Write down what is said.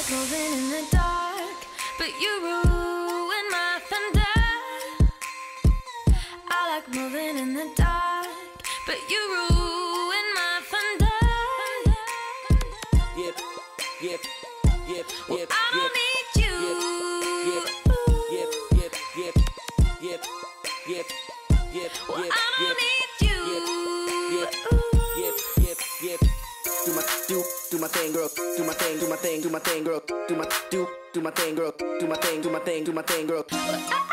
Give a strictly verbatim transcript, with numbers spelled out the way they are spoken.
moving in the dark, but you ruin my thunder. I like moving in the dark, but you ruin my thunder. Yep, yep, yep, Well, yep, I don't yep, need you. yep, yep, yep, yep, yep, yep, yep, Well, yep, I don't yep, need you. yep, yep, yep, yep. Do my do do my thing, girl. Do my thing, do my thing, do my thing, girl. Do my do do my thing, girl. Do my thing, do my thing, do my thing, girl. Well, I